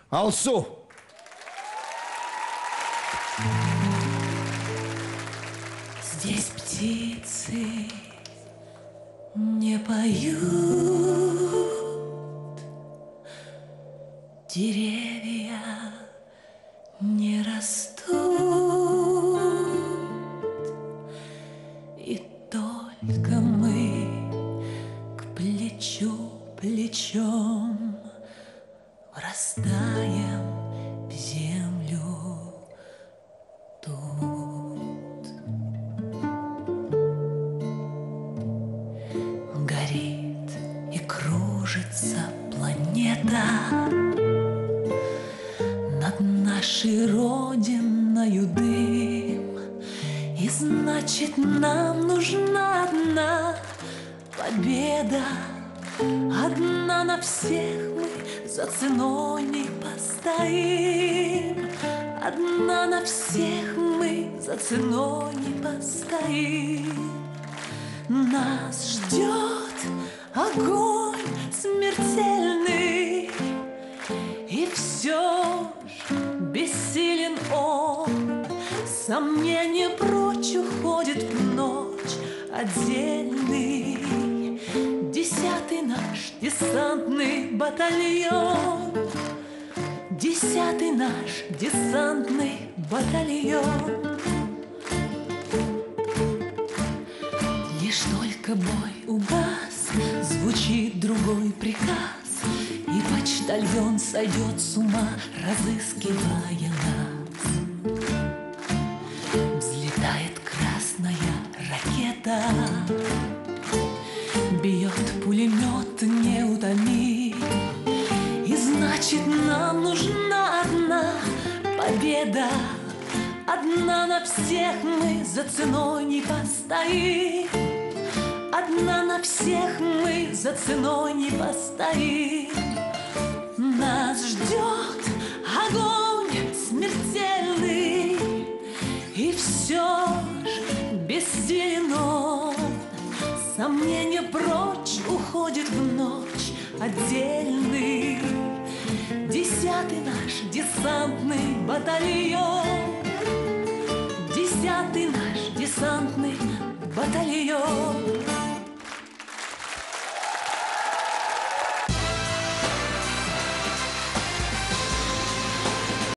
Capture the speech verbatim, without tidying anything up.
Алсу! Здесь птицы не поют, деревья не растут, и только мы к плечу плечом врастаем в землю тут. Горит и кружится планета над нашей родиною дым, и значит нам нужна одна победа. Одна на всех мы за ценой не постоим. Одна на всех мы за ценой не постоим. Нас ждет огонь смертельный, и все ж бессилен он. Сомнение прочь уходит в ночь отдельный. Десятый наш десантный батальон, десятый наш десантный батальон. Лишь только бой угас, звучит другой приказ, и почтальон сойдет с ума, разыскивая нас. Взлетает красная ракета, бьет пулемет неутомим, и значит нам нужна одна победа. Одна на всех мы за ценой не постоим. Одна на всех мы за ценой не постоим. Нас ждет огонь смертельный, и все ж бессилен он. Сомнение прочь уходит в ночь отдельный. Десятый наш десантный батальон, десятый наш десантный батальон.